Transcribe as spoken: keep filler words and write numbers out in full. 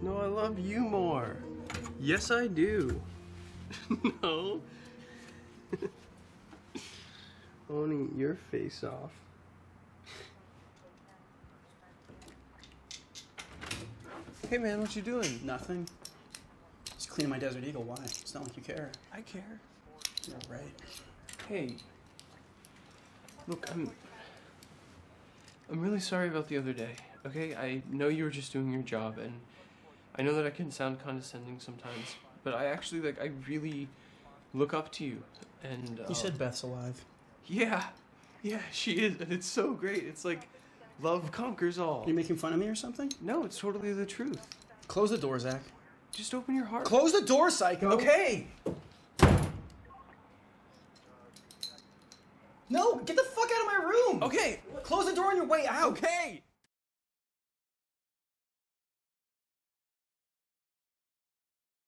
No, I love you more. Yes, I do. No. I want to eat your face off. Hey man, what you doing? Nothing. Just cleaning my Desert Eagle. Why? It's not like you care. I care. You're right. Hey. Look, I'm... I'm really sorry about the other day, okay? I know you were just doing your job, and I know that I can sound condescending sometimes, but I actually, like, I really look up to you, and... Uh, You said Beth's alive. Yeah. Yeah, she is, and it's so great. It's like, love conquers all. Are you making fun of me or something? No, it's totally the truth. Close the door, Zach. Just open your heart. Close the door, psycho! Okay! No, get the fuck out of my room! Okay! Close the door on your way out! Okay!